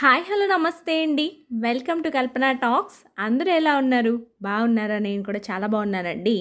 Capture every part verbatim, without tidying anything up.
Hi hello namaste అండి. Welcome to Kalpana talks. అందరూ ఎలా ఉన్నారు? బాగున్నారా? నేను కూడా చాలా బాగున్నానండి.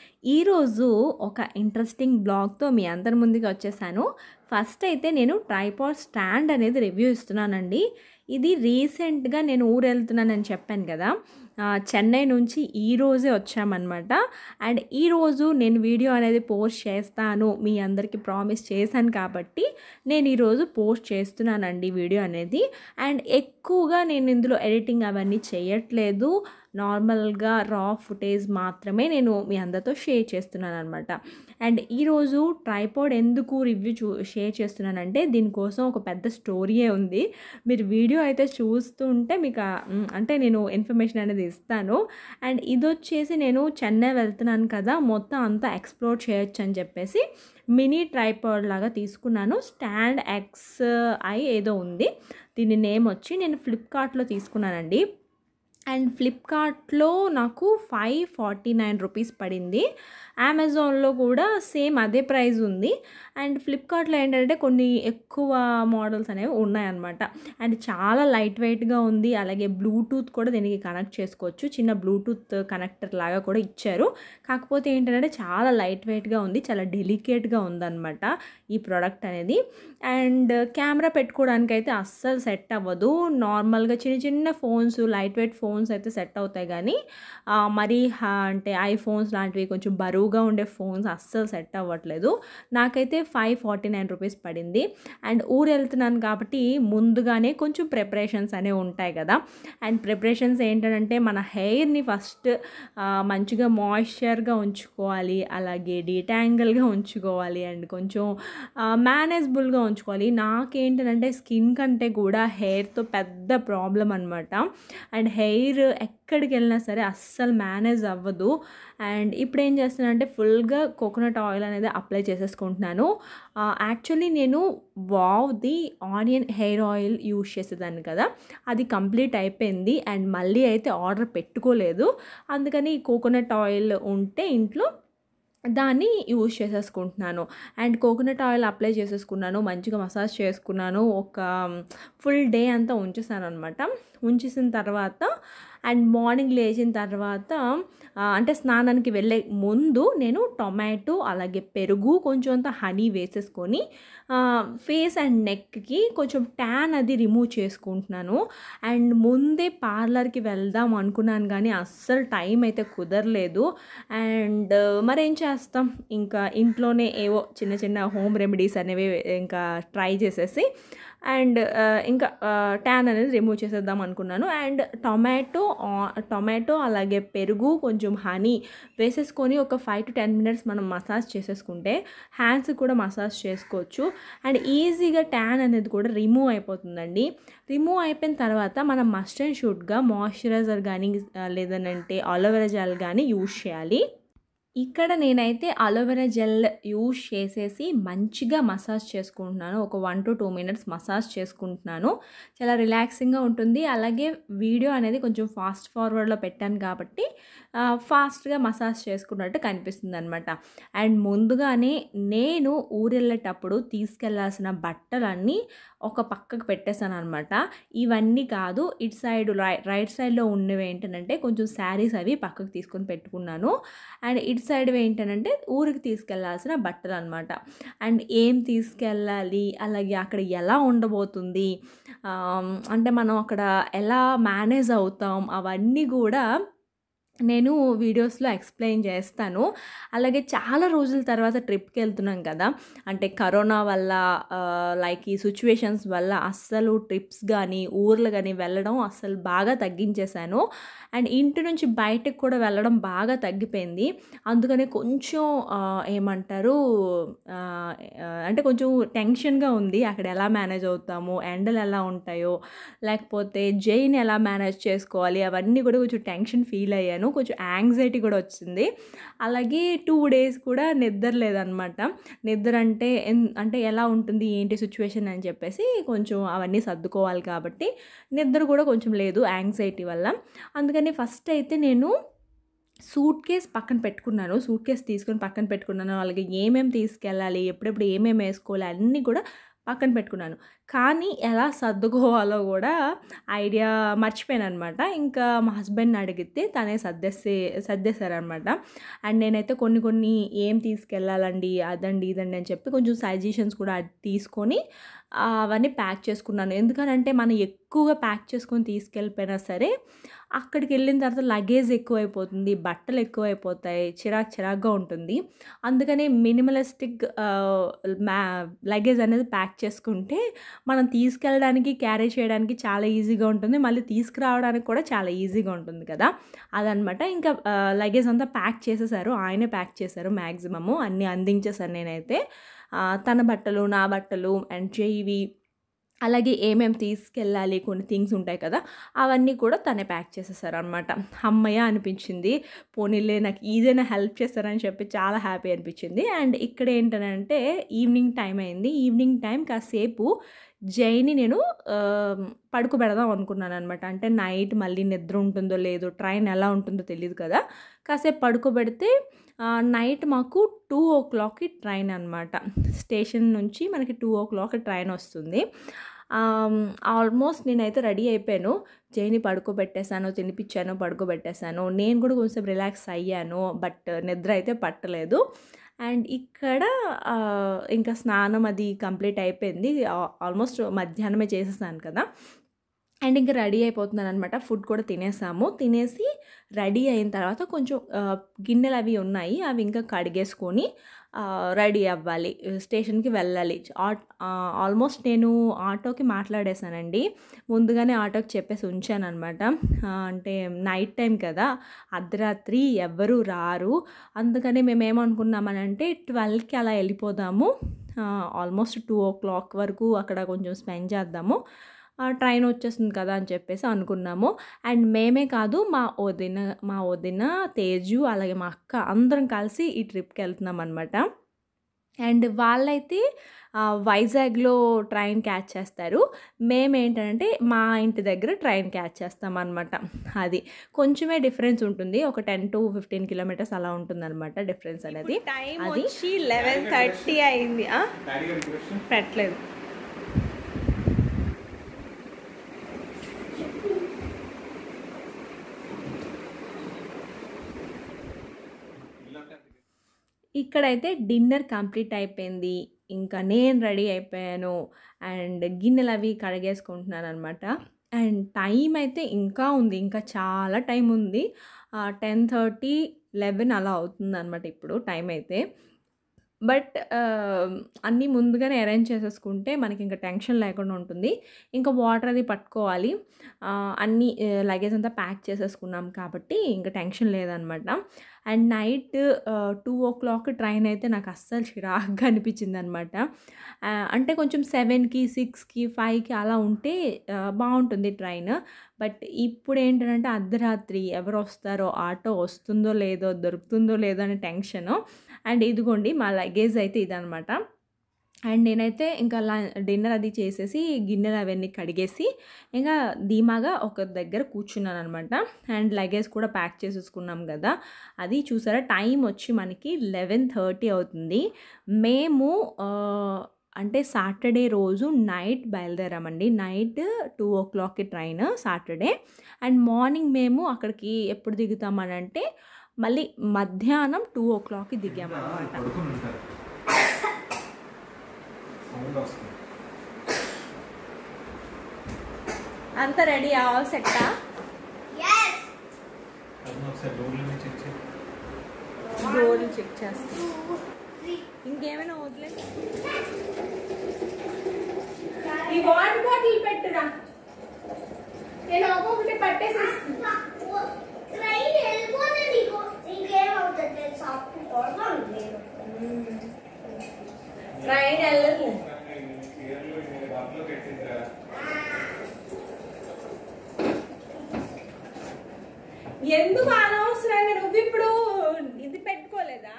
ఈరోజు ఒక ఇంట్రెస్టింగ్ బ్లాగ్‌తో మీ అందరి ముందుకి వచ్చేసాను. ఫస్ట్ అయితే నేను ట్రైపాడ్ స్టాండ్ అనేది రివ్యూ ఇస్తున్నానండి. ఇది రీసెంట్‌గా నేను ఊరెళ్తున్నానని చెప్పాను కదా! ఆహ్, చెన్నై నుంచి ఈరోజే వచ్చామనమాట. అండ్ ఈరోజు నేను వీడియో అనేది పోస్ట్ చేస్తాను మీ అందరికీ ప్రామిస్ చేశాను కాబట్టి నేను ఈరోజు పోస్ట్ చేస్తున్నానండి వీడియో అనేది. అండ్ ఎక్కువగా నేను ఇందులో ఎడిటింగ్ అవన్నీ చేయట్లేదు. నార్మల్‌గా రా ఫుటేజ్ మాత్రమే నేను మీ అందరితో షేర్ చేస్తున్నాననమాట. అండ్ ఈరోజు ట్రైపాడ్ ఎందుకు రివ్యూ చూ షేర్ చేస్తున్నానంటే దీనికోసం ఒక పెద్ద స్టోరీయే ఉంది. మీరు వీడియో అయితే చూస్తూ ఉంటే మీకు ఆహ్, హ్మ్, అంటే నేను ఇన్ఫర్మేషన్ అనేది ఇస్తాను. అండ్ ఇదొచ్చేసి నేను చెన్నై వెళ్తున్నాను కదా! మొత్తం అంతా ఎక్స్‌ప్లోర్ చేయొచ్చని చెప్పేసి మినీ ట్రైపాడ్ లాగా తీసుకున్నాను. స్టాండ్ ఎక్స్‌ఐ ఏదో ఉంది. దీని నేమ్ వచ్చి నేను ఫ్లిప్‌కార్ట్‌లో తీసుకున్నానండి. అండ్ ఫ్లిప్‌కార్ట్‌లో నాకు ఫైవ్ ఫార్టీ నైన్ రూపీస్ పడింది. అమెజాన్‌లో కూడా సేమ్ అదే ప్రైస్ ఉంది. అండ్ ఫ్లిప్‌కార్ట్‌లో ఏంటంటే కొన్ని ఎక్కువ మోడల్స్ అనేవి ఉన్నాయన్నమాట. అండ్ చాలా లైట్ వెయిట్‌గా ఉంది. అలాగే బ్లూటూత్ కూడా దీనికి కనెక్ట్ చేసుకోవచ్చు. చిన్న బ్లూటూత్ కనెక్టర్ లాగా కూడా ఇచ్చారు. కాకపోతే ఏంటంటే చాలా లైట్ వెయిట్‌గా ఉంది. చాలా డెలికేట్‌గా ఉందన్నమాట ఈ ప్రోడక్ట్ అనేది. అండ్ కెమెరా పెట్టుకోవడానికైతే అస్సలు సెట్ అవ్వదు. నార్మల్‌గా చిన్న చిన్న ఫోన్స్, లైట్ వెయిట్ ఫోన్స్ అయితే సెట్ అవుతాయి కానీ ఆహ్, మరీ హ అంటే ఐఫోన్స్ లాంటివి కొంచెం బరువుగా ఉండే ఫోన్స్ అస్సలు సెట్ అవ్వట్లేదు. నాకైతే ఫైవ్ ఫార్టీ నైన్ రూపీస్ పడింది. అండ్ ఊరెళ్తున్నాను కాబట్టి ముందుగానే కొంచెం ప్రిపరేషన్స్ అనేవి ఉంటాయి కదా! అండ్ ప్రిపరేషన్స్ ఏంటంటే మన హెయిర్‌ని ఫస్ట్ ఆహ్, మంచిగా మాయిశ్చర్‌గా ఉంచుకోవాలి. అలాగే డీటాంగిల్‌గా ఉంచుకోవాలి. అండ్ కొంచెం ఆహ్, మేనేజబుల్‌గా ఉంచుకోవాలి. నాకేంటంటే స్కిన్ కంటే కూడా హెయిర్‌తో పెద్ద ప్రాబ్లమ్ అనమాట. అండ్ హెయిర్ ఎక్కడికెళ్ళినా సరే అస్సలు మేనేజ్ అవ్వదు. అండ్ ఇప్పుడేం చేస్తున్నానంటే ఫుల్‌గా కోకోనట్ ఆయిల్ అనేది అప్లై చేసేసుకుంటున్నాను. ఆహ్, యాక్చువల్లీ నేను వావ్‌ది ఆనియన్ హెయిర్ ఆయిల్ యూజ్ చేసేదాన్ని కదా! అది కంప్లీట్ అయిపోయింది. అండ్ మళ్ళీ అయితే ఆర్డర్ పెట్టుకోలేదు. అందుకని కోకోనట్ ఆయిల్ ఉంటే ఇంట్లో దాన్ని యూజ్ చేసేసుకుంటున్నాను. అండ్ కోకోనట్ ఆయిల్ అప్లై చేసేసుకున్నాను. మంచిగా మసాజ్ చేసుకున్నాను. ఒక ఫుల్ డే అంతా ఉంచేసాననమాట. ఉంచేసిన తర్వాత అండ్ మార్నింగ్ లేచిన తర్వాత ఆహ్, అంటే స్నానానికి వెళ్ళే ముందు నేను టొమాటో అలాగే పెరుగు కొంచెం అంత హనీ వేసేసుకొని ఆహ్, ఫేస్ అండ్ నెక్‌కి కొంచెం ట్యాన్ అది రిమూవ్ చేసుకుంటున్నాను. అండ్ ముందే పార్లర్‌కి వెళ్దాం అనుకున్నాను కానీ అస్సలు టైం అయితే కుదరలేదు. అండ్ మరేం చేస్తాం ఇంకా ఇంట్లోనే ఏవో చిన్న చిన్న హోమ్ రెమెడీస్ అనేవి ఇంకా ట్రై చేసేసి అండ్ ఆహ్, ఇంకా ఆహ్, ట్యాన్ అనేది రిమూవ్ చేసేద్దాం అనుకున్నాను. అండ్ టొమాటో ఆహ్, టొమాటో అలాగే పెరుగు కొంచెం హనీ వేసేసుకొని ఒక ఫైవ్ టు టెన్ మినిట్స్ మనం మసాజ్ చేసేసుకుంటే హ్యాండ్స్‌కి కూడా మసాజ్ చేసుకోవచ్చు. అండ్ ఈజీగా ట్యాన్ అనేది కూడా రిమూవ్ అయిపోతుందండి. రిమూవ్ అయిపోయిన తర్వాత మనం మస్ట్ అండ్ షుడ్‌గా మాయిశ్చరైజర్ గానీ ఆహ్, లేదనంటే అలోవెరా జెల్ గానీ యూజ్ చేయాలి. ఇక్కడ నేనైతే అలోవెరా జెల్ యూజ్ చేసేసి మంచిగా మసాజ్ చేసుకుంటున్నాను. ఒక one to two minutes massage చేసుకుంటున్నాను. చాలా రిలాక్సింగ్‌గా ఉంటుంది. అలాగే వీడియో అనేది కొంచెం ఫాస్ట్ ఫార్వర్డ్‌లో పెట్టాను కాబట్టి ఆహ్, ఫాస్ట్‌గా మసాజ్ చేసుకున్నట్టు కనిపిస్తుందనమాట. అండ్ ముందుగానే నేను ఊరెళ్ళేటప్పుడు తీసుకెళ్లాల్సిన బట్టలన్నీ ఒక పక్కకు పెట్టేసాననమాట. ఇవన్నీ కాదు ఇటు సైడ్ రై రైట్ సైడ్‌లో ఉన్నవి ఏంటనంటే కొంచెం శారీస్ అవి పక్కకు తీసుకొని పెట్టుకున్నాను. అండ్ ఇటు సైడ్ ఏంటనంటే ఊరికి తీసుకెళ్లాల్సిన బట్టలనమాట. అండ్ ఏం తీసుకెళ్ళాలి, అలాగే అక్కడ ఎలా ఉండబోతుంది, ఆహ్, అంటే మనం అక్కడ ఎలా మేనేజ్ అవుతాం అవన్నీ గూడా నేను వీడియోస్‌లో ఎక్స్‌ప్లెయిన్ చేస్తాను. అలాగే చాలా రోజుల తర్వాత ట్రిప్‌కెళ్తున్నాం కదా! అంటే కరోనా వల్ల ఆహ్, లైక్ ఈ సిట్యుయేషన్స్ వల్ల అస్సలు ట్రిప్స్ గానీ, ఊర్లు గానీ వెళ్ళడం అస్సలు బాగా తగ్గించేశాను. అండ్ ఇంటి నుంచి బయటకి కూడా వెళ్ళడం బాగా తగ్గిపోయింది. అందుకనే కొంచెం ఆహ్, ఏమంటారు ఆహ్, ఆహ్, అంటే కొంచెం టెన్షన్‌గా ఉంది. అక్కడ ఎలా మేనేజ్ అవుతాము, ఎండలు ఎలా ఉంటాయో, లేకపోతే జైని ఎలా మేనేజ్ చేసుకోవాలి అవన్నీ కూడా కొంచెం టెన్షన్ ఫీల్ అయ్యాను. కొంచెం యాంగ్జైటీ కూడా వచ్చింది. అలాగే టూ డేస్ కూడా నిద్ర లేదనమాట. నిద్ర అంటే ఎన్ అంటే ఎలా ఉంటుంది, ఏంటి సిట్యుయేషన్ అని చెప్పేసి కొంచెం అవన్నీ సర్దుకోవాలి కాబట్టి నిద్ర కూడా కొంచెం లేదు యాంగ్జైటీ వల్ల. అందుకని ఫస్ట్ అయితే నేను సూట్‌కేస్ పక్కన పెట్టుకున్నాను. సూట్‌కేస్ తీసుకొని పక్కన పెట్టుకున్నాను. అలాగే ఏమేమి తీసుకెళ్ళాలి, ఎప్పుడెప్పుడు ఏమేమి ఏసుకోవాలి అన్నీ కూడా పక్కన పెట్టుకున్నాను. కానీ ఎలా సర్దుకోవాలో కూడా ఐడియా మర్చిపోయాననమాట. ఇంకా మా హస్బెండ్‌ని అడిగితే తనే సర్దేసి సర్దేశారనమాట. అండ్ నేనైతే కొన్ని కొన్ని ఏం తీసుకెళ్ళాలండి, అదండి, ఇదండి అని చెప్పి కొంచెం సజెషన్స్ కూడా తీసుకొని అవన్నీ ప్యాక్ చేసుకున్నాను. ఎందుకనంటే మనం ఎక్కువగా ప్యాక్ చేసుకొని తీసుకెళ్ళిపోయినా సరే అక్కడికి వెళ్ళిన తర్వాత లగేజ్ ఎక్కువైపోతుంది, బట్టలు ఎక్కువైపోతాయి, చిరాకు చిరాకుగా ఉంటుంది. అందుకని మినిమలిస్టిక్ మ్యా లగేజ్ అనేది ప్యాక్ చేసుకుంటే మనం తీసుకెళ్ళడానికి, క్యారీ చేయడానికి చాలా ఈజీగా ఉంటుంది. మళ్ళీ తీసుకురావడానికి కూడా చాలా ఈజీగా ఉంటుంది కదా! అదనమాట. ఇంకా లగేజ్ అంతా ప్యాక్ చేసేసారు. ఆయనే ప్యాక్ చేశారు మ్యాక్సిమము. అన్నీ అందించేసాను నేనైతే. తన బట్టలు, నా బట్టలు అండ్ చెయ్యివి, అలాగే ఏమేమి తీసుకెళ్ళాలి కొన్ని థింగ్స్ ఉంటాయి కదా, అవన్నీ కూడా తనే ప్యాక్ చేసేసారనమాట. హమ్మయ్య అనిపించింది. పోనీలే నాకు ఈజీగా హెల్ప్ చేస్తారని చెప్పి చాలా హ్యాపీ అనిపించింది. అండ్ ఇక్కడ ఏంటంటే ఈవినింగ్ టైం అయింది. ఈవినింగ్ టైం కాసేపు జైని నేను పడుకోబెడదాం అనుకున్నాను అనమాట. అంటే నైట్ మళ్ళీ నిద్ర ఉంటుందో లేదో, ట్రైన్ ఎలా ఉంటుందో తెలియదు కదా, కాసేపు పడుకోబెడితే నైట్ మాకు టూ ఓ క్లాక్కి ట్రైన్ అనమాట. స్టేషన్ నుంచి మనకి టూ ఓ క్లాక్ ట్రైన్ వస్తుంది. ఆల్మోస్ట్ నేనైతే రెడీ అయిపోయాను. జైని పడుకోబెట్టేశాను, తినిపించాను, పడుకోబెట్టేశాను. నేను కూడా కొంచెం రిలాక్స్ అయ్యాను. బట్ నిద్ర అయితే పట్టలేదు. అండ్ ఇక్కడ ఇంకా స్నానం అది కంప్లీట్ అయిపోయింది. ఆల్మోస్ట్ మధ్యాహ్నమే చేసేసాను కదా. అండ్ ఇంకా రెడీ అయిపోతున్నాను అనమాట. ఫుడ్ కూడా తినేసాము. తినేసి రెడీ అయిన తర్వాత కొంచెం గిన్నెలు అవి ఉన్నాయి, అవి ఇంకా కడిగేసుకొని రెడీ అవ్వాలి, స్టేషన్కి వెళ్ళాలి. ఆల్మోస్ట్ నేను ఆటోకి మాట్లాడేశానండి. ముందుగానే ఆటోకి చెప్పేసి ఉంచాను అనమాట. అంటే నైట్ టైం కదా, అర్ధరాత్రి ఎవ్వరూ రారు. అందుకని మేము ఏమనుకున్నామనంటే ట్వెల్వ్కి అలా వెళ్ళిపోదాము. ఆల్మోస్ట్ టూ ఓ క్లాక్ వరకు అక్కడ కొంచెం స్పెండ్ చేద్దాము, ట్రైన్ వచ్చేస్తుంది కదా అని చెప్పేసి అనుకున్నాము. అండ్ మేమే కాదు, మా వదిన మా వదిన తేజు అలాగే మా అక్క అందరం కలిసి ఈ ట్రిప్కి వెళ్తున్నాం అనమాట. అండ్ వాళ్ళైతే వైజాగ్లో ట్రైన్ క్యాచ్ చేస్తారు. మేమేంటంటే మా ఇంటి దగ్గర ట్రైన్ క్యాచ్ చేస్తాం అనమాట. అది కొంచెమే డిఫరెన్స్ ఉంటుంది, ఒక టెన్ టు ఫిఫ్టీన్ కిలోమీటర్స్ అలా ఉంటుంది అనమాట డిఫరెన్స్ అనేది. టైం వచ్చి లెవెన్ థర్టీ అయింది. పెట్టలేదు. ఇక్కడైతే డిన్నర్ కంప్లీట్ అయిపోయింది. ఇంకా నేను రెడీ అయిపోయాను. అండ్ గిన్నెలు అవి కడిగేసుకుంటున్నాను అనమాట. అండ్ టైం అయితే ఇంకా ఉంది, ఇంకా చాలా టైం ఉంది. టెన్ థర్టీ లెవెన్ అలా అవుతుంది అనమాట ఇప్పుడు టైం అయితే. బట్ అన్నీ ముందుగానే అరేంజ్ చేసేసుకుంటే మనకి ఇంకా టెన్షన్ లేకుండా ఉంటుంది. ఇంకా వాటర్ అది పట్టుకోవాలి. అన్నీ లగేజ్ అంతా ప్యాక్ చేసేసుకున్నాం కాబట్టి ఇంకా టెన్షన్ లేదనమాట. And night two o'clock train అయితే నాకు అస్సలు చిరాగ్గా అనిపించింది అనమాట. అంటే కొంచెం సెవెన్కి సిక్స్కి ఫైవ్కి అలా ఉంటే బాగుంటుంది ట్రైన్. బట్ ఇప్పుడు ఏంటంటే అర్ధరాత్రి ఎవరు వస్తారో, ఆటో వస్తుందో లేదో, దొరుకుతుందో లేదో అనే టెన్షను. అండ్ ఇదిగోండి మా లగేజ్ అయితే ఇదనమాట. అండ్ నేనైతే ఇంకా లా డిన్నర్ అది చేసేసి గిన్నెలు అవన్నీ కడిగేసి ఇంకా ధీమాగా ఒక దగ్గర కూర్చున్నాను అనమాట. అండ్ లగేజ్ కూడా ప్యాక్ చేసేసుకున్నాం కదా. అది చూసారా, టైం వచ్చి మనకి లెవెన్ థర్టీ అవుతుంది. మేము అంటే సాటర్డే రోజు నైట్ బయలుదేరామండి. నైట్ టూ ఓ క్లాక్కి ట్రైన్ సాటర్డే. అండ్ మార్నింగ్ మేము అక్కడికి ఎప్పుడు దిగుతామని అంటే మళ్ళీ మధ్యాహ్నం టూ ఓ క్లాక్కి దిగామన్నమాట. అంతా రెడీ ఆల్ సెట్టా? డోర్లు చెక్ చేస్తాం. ఇంకేమైనా వదిలేదు. ఈ వాటర్ బాటిల్ పెట్టురా, నేను ఒక్కొక్కటి పట్టేసేస్తున్నా. ట్రైన్ వెళ్ళదు. ఎందుకు అనవసరంగా నువ్వు ఇప్పుడు ఇది పెట్టుకోలేదా?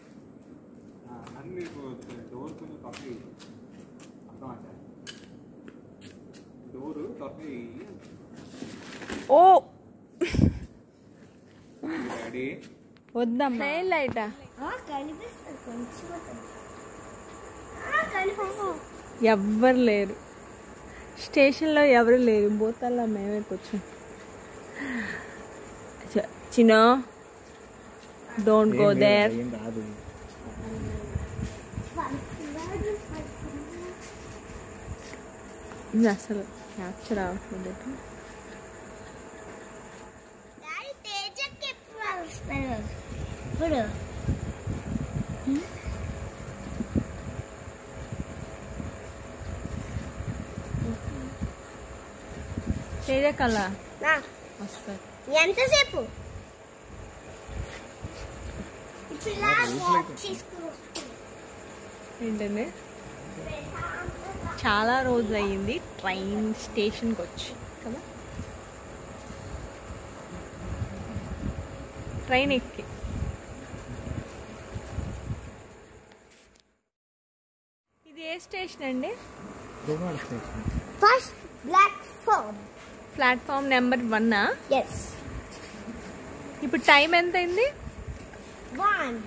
ఓ వద్దమ్మా, లైటా ఎవ్వరు లేరు స్టేషన్లో, ఎవరు లేరు. బోతల్లా మేమే కూర్చొని. చిన్న డోంట్ గో దేర్. ఇది అసలు క్యాప్చర్ అవ్వట్లేదు. ఇప్పుడు తేజకల్లా వస్తారు. ఎంతసేపు ఏంటండి, చాలా రోజులు అయ్యింది ట్రైన్ స్టేషన్కి వచ్చి కదా, ట్రైన్ ఎక్కి. ఇది ఏ స్టేషన్ అండి? ఫస్ట్ ప్లాట్ఫామ్, ప్లాట్ఫామ్ నెంబర్ వన్నా? ఎస్. ఇప్పుడు టైం ఎంత అయింది? వన్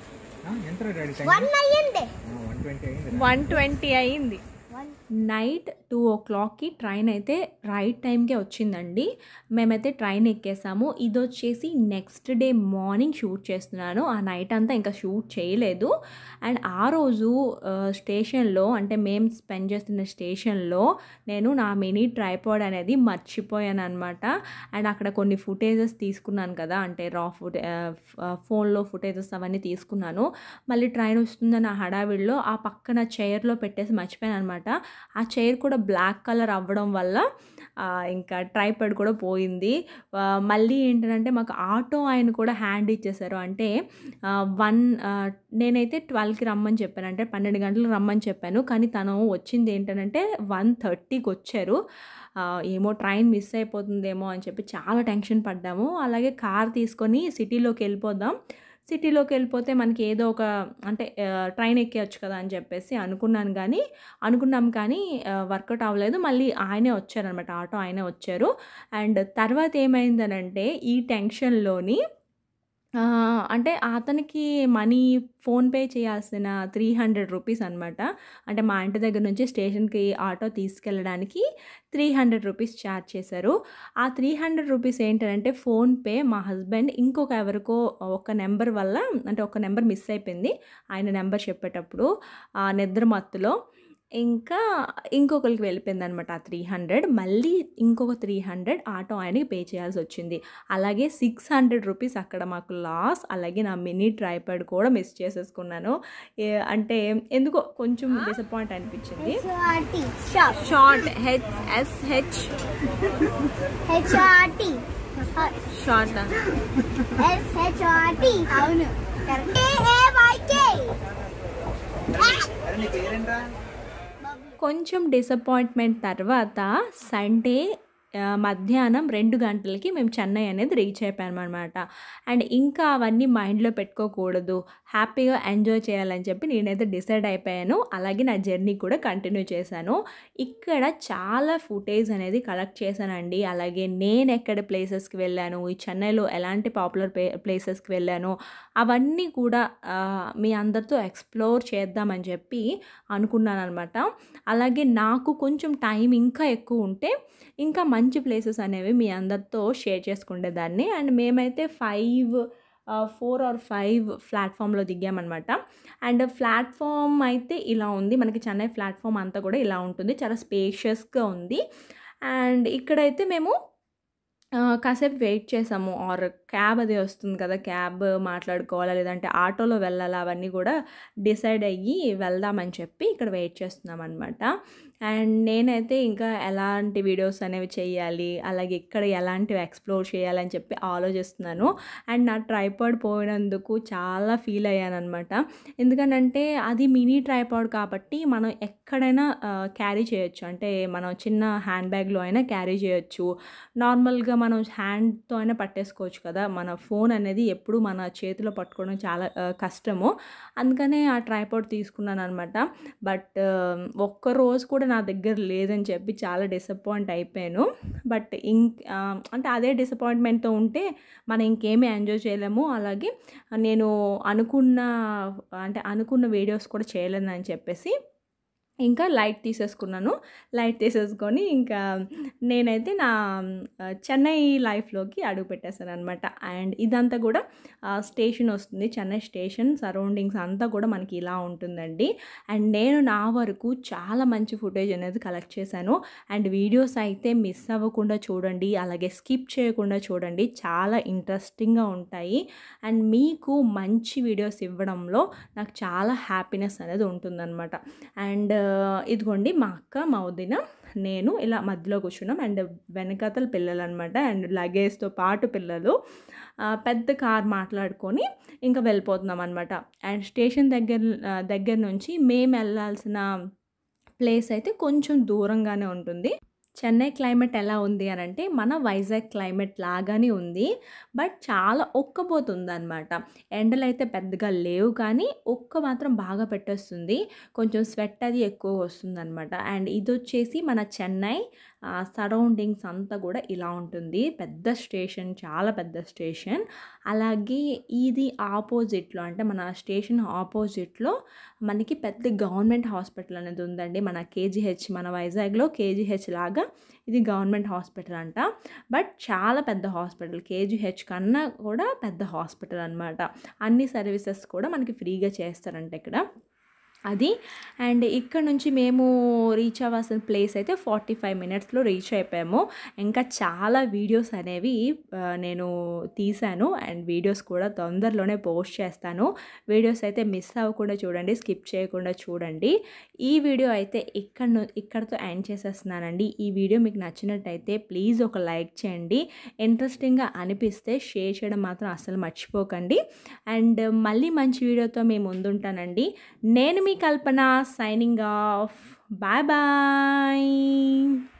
వన్ అయ్యింది, వన్ ట్వంటీ అయింది. నైట్ టూ ఓ క్లాక్కి ట్రైన్ అయితే రైట్ టైంకే వచ్చిందండి. మేమైతే ట్రైన్ ఎక్కేసాము. ఇది వచ్చేసి నెక్స్ట్ డే మార్నింగ్ షూట్ చేస్తున్నాను. ఆ నైట్ అంతా ఇంకా షూట్ చేయలేదు. అండ్ ఆ రోజు స్టేషన్లో, అంటే మేము స్పెండ్ చేస్తున్న స్టేషన్లో నేను నా మినీ ట్రైపాడ్ అనేది మర్చిపోయాను అనమాట. అండ్ అక్కడ కొన్ని ఫుటేజెస్ తీసుకున్నాను కదా, అంటే రా ఫుటే ఫోన్లో ఫుటేజెస్ అవన్నీ తీసుకున్నాను. మళ్ళీ ట్రైన్ వస్తుందని ఆ హడావిడిలో ఆ పక్కన చైర్లో పెట్టేసి మర్చిపోయాను అనమాట. ఆ చైర్ కూడా బ్లాక్ కలర్ అవ్వడం వల్ల ఇంకా ట్రైపాడ్ కూడా పోయింది. మళ్ళీ ఏంటంటే మాకు ఆటో ఆయన కూడా హ్యాండ్ ఇచ్చేసారు. అంటే వన్ నేనైతే ట్వెల్వ్కి రమ్మని చెప్పాను, అంటే పన్నెండు గంటలకు రమ్మని చెప్పాను. కానీ తను వచ్చింది ఏంటంటే వన్ థర్టీకి వచ్చారు. ఏమో ట్రైన్ మిస్ అయిపోతుందేమో అని చెప్పి చాలా టెన్షన్ పడ్డాము. అలాగే కార్ తీసుకొని సిటీలోకి వెళ్ళిపోదాం, సిటీలోకి వెళ్ళిపోతే మనకి ఏదో ఒక, అంటే ట్రైన్ ఎక్కేయచ్చు కదా అని చెప్పేసి అనుకున్నాను. కానీ అనుకున్నాం కానీ వర్కౌట్ అవ్వలేదు. మళ్ళీ ఆయనే వచ్చారనమాట, ఆటో ఆయనే వచ్చారు. అండ్ తర్వాత ఏమైందనంటే ఈ టెన్షన్లోని అంటే అతనికి మనీ ఫోన్పే చేయాల్సిన త్రీ హండ్రెడ్ రూపీస్ అనమాట. అంటే మా ఇంటి దగ్గర నుంచి స్టేషన్కి ఆటో తీసుకెళ్ళడానికి త్రీ హండ్రెడ్ రూపీస్ ఛార్జ్ చేశారు. ఆ త్రీ హండ్రెడ్ రూపీస్ ఏంటంటే ఫోన్పే మా హస్బెండ్ ఇంకొక ఎవరికో ఒక నెంబర్ వల్ల, అంటే ఒక నెంబర్ మిస్ అయిపోయింది ఆయన నెంబర్ చెప్పేటప్పుడు ఆ నిద్ర మత్తులో. ఇంకా ఇంకొకరికి వెళ్ళిపోయింది అనమాట ఆ త్రీ హండ్రెడ్. మళ్ళీ ఇంకొక త్రీ హండ్రెడ్ ఆటో ఆయనకి పే చేయాల్సి వచ్చింది. అలాగే సిక్స్ హండ్రెడ్ రూపీస్ అక్కడ మాకు లాస్. అలాగే నా మినీ ట్రైపాడ్ కూడా మిస్ చేసేసుకున్నాను. అంటే ఎందుకో కొంచెం డిసప్పాయింట్ అనిపించింది. Short H S H HRT short S HRT అవును కరెక్ట్. ఏఏవైకే కొంచెం డిసప్పాయింట్మెంట్ తర్వాత సండే మధ్యాహ్నం రెండు గంటలకి మేము చెన్నై అనేది రీచ్ అయిపోయామన్నమాట. అండ్ ఇంకా అవన్నీ మైండ్లో పెట్టుకోకూడదు, హ్యాపీగా ఎంజాయ్ చేయాలని చెప్పి నేనైతే డిసైడ్ అయిపోయాను. అలాగే నా జర్నీ కూడా కంటిన్యూ చేశాను. ఇక్కడ చాలా ఫుటేజ్ అనేది కలెక్ట్ చేశానండి. అలాగే నేను ఎక్కడ ప్లేసెస్కి వెళ్ళాను, ఈ చెన్నైలో ఎలాంటి పాపులర్ ప్లేసెస్కి వెళ్ళాను, అవన్నీ కూడా మీ అందరితో ఎక్స్ప్లోర్ చేద్దామని చెప్పి అనుకున్నాను అనమాట. అలాగే నాకు కొంచెం టైం ఇంకా ఎక్కువ ఉంటే ఇంకా మంచి ప్లేసెస్ అనేవి మీ అందరితో షేర్ చేసుకునేదాన్ని. అండ్ మేమైతే ఫైవ్ ఫోర్ ఆర్ ఫైవ్ ప్లాట్ఫామ్లో దిగామన్నమాట. అండ్ ప్లాట్ఫామ్ అయితే ఇలా ఉంది, మనకి చెన్నై ప్లాట్ఫామ్ అంతా కూడా ఇలా ఉంటుంది, చాలా స్పేషియస్గా ఉంది. అండ్ ఇక్కడైతే మేము కాసేపు వెయిట్ చేసాము. ఆర్ క్యాబ్ అది వస్తుంది కదా, క్యాబ్ మాట్లాడుకోవాలా లేదంటే ఆటోలో వెళ్ళాలా, అవన్నీ కూడా డిసైడ్ అయ్యి వెళ్దామని చెప్పి ఇక్కడ వెయిట్ చేస్తున్నాం అనమాట. అండ్ నేనైతే ఇంకా ఎలాంటి వీడియోస్ అనేవి చేయాలి, అలాగే ఇక్కడ ఎలాంటివి ఎక్స్ప్లోర్ చేయాలని చెప్పి ఆలోచిస్తున్నాను. అండ్ నా ట్రైపాడ్ పోయినందుకు చాలా ఫీల్ అయ్యాను అనమాట. ఎందుకంటే అది మినీ ట్రైపాడ్ కాబట్టి మనం ఎక్కడైనా క్యారీ చేయొచ్చు, అంటే మనం చిన్న హ్యాండ్ బ్యాగ్లో అయినా క్యారీ చేయొచ్చు. నార్మల్గా మనం హ్యాండ్తో అయినా పట్టేసుకోవచ్చు కదా, మన ఫోన్ అనేది ఎప్పుడు మన చేతిలో పట్టుకోవడం చాలా కష్టము. అందుకనే ఆ ట్రైపాడ్ తీసుకున్నాను అనమాట. బట్ ఒక్కరోజు కూడా నా దగ్గర లేదని చెప్పి చాలా డిసప్పాయింట్ అయిపోయాను. బట్ ఇంక్ అంటే అదే డిసప్పాయింట్మెంట్తో ఉంటే మనం ఇంకేమీ ఎంజాయ్ చేయలేము. అలాగే నేను అనుకున్న అంటే అనుకున్న వీడియోస్ కూడా చేయలేదని చెప్పేసి ఇంకా లైట్ తీసేసుకున్నాను. లైట్ తీసేసుకొని ఇంకా నేనైతే నా చెన్నై లైఫ్‌లోకి అడుగు పెట్టేసాననమాట. అండ్ ఇదంతా కూడా ఆహ్, స్టేషన్ వస్తుంది. చెన్నై స్టేషన్ సరౌండింగ్స్ అంతా కూడా మనకి ఇలా ఉంటుందండి. అండ్ నేను నా వరకు చాలా మంచి ఫుటేజ్ అనేది కలెక్ట్ చేశాను. అండ్ వీడియోస్ అయితే మిస్ అవ్వకుండా చూడండి. అలాగే స్కిప్ చేయకుండా చూడండి. చాలా ఇంట్రెస్టింగ్‌గా ఉంటాయి. అండ్ మీకు మంచి వీడియోస్ ఇవ్వడంలో నాకు చాలా హ్యాపీనెస్ అనేది ఉంటుందన్నమాట. అండ్ ఇదిగోండి మా అక్క, మా వదిన, నేను ఇలా మధ్యలో కూర్చున్నాం. అండ్ వెనకాతల పిల్లలు అనమాట. అండ్ లగేజ్తో పాటు పిల్లలు పెద్ద కార్ మాట్లాడుకొని ఇంకా వెళ్ళిపోతున్నాం అనమాట. అండ్ స్టేషన్ దగ్గర దగ్గర నుంచి మేము వెళ్ళాల్సిన ప్లేస్ అయితే కొంచెం దూరంగానే ఉంటుంది. చెన్నై క్లైమేట్ ఎలా ఉంది అని అంటే మన వైజాగ్ క్లైమేట్ లాగానే ఉంది. బట్ చాలా ఉక్కబోతుందన్నమాట. ఎండలు అయితే పెద్దగా లేవు కానీ ఉక్క మాత్రం బాగా పెట్టేస్తుంది. కొంచెం స్వెట్ అది ఎక్కువ వస్తుందన్నమాట. అండ్ ఇది వచ్చేసి మన చెన్నై సరౌండింగ్స్ అంతా కూడా ఇలా ఉంటుంది. పెద్ద స్టేషన్, చాలా పెద్ద స్టేషన్. అలాగే ఇది ఆపోజిట్లో అంటే మన స్టేషన్ ఆపోజిట్లో మనకి పెద్ద గవర్నమెంట్ హాస్పిటల్ అనేది ఉందండి. మన కేజీహెచ్, మన వైజాగ్లో కేజీహెచ్ లాగా ఇది గవర్నమెంట్ హాస్పిటల్ అంట. బట్ చాలా పెద్ద హాస్పిటల్, కేజీహెచ్ కన్నా కూడా పెద్ద హాస్పిటల్ అనమాట. అన్ని సర్వీసెస్ కూడా మనకి ఫ్రీగా చేస్తారంట ఇక్కడ. అది అండ్ ఇక్కడ నుంచి మేము రీచ్ అవ్వాల్సిన ప్లేస్ అయితే ఫార్టీ ఫైవ్ మినిట్స్లో రీచ్ అయిపోయాము. ఇంకా చాలా వీడియోస్ అనేవి నేను తీశాను. అండ్ వీడియోస్ కూడా తొందరలోనే పోస్ట్ చేస్తాను. వీడియోస్ అయితే మిస్ అవ్వకుండా చూడండి, స్కిప్ చేయకుండా చూడండి. ఈ వీడియో అయితే ఇక్కడ ఇక్కడతో ఎండ్ చేసేస్తున్నానండి. ఈ వీడియో మీకు నచ్చినట్టయితే ప్లీజ్ ఒక లైక్ చేయండి. ఇంట్రెస్టింగ్గా అనిపిస్తే షేర్ చేయడం మాత్రం అస్సలు మర్చిపోకండి. అండ్ మళ్ళీ మంచి వీడియోతో మేము ముందుంటానండి. నేను మీ Kalpana, signing off. Bye bye.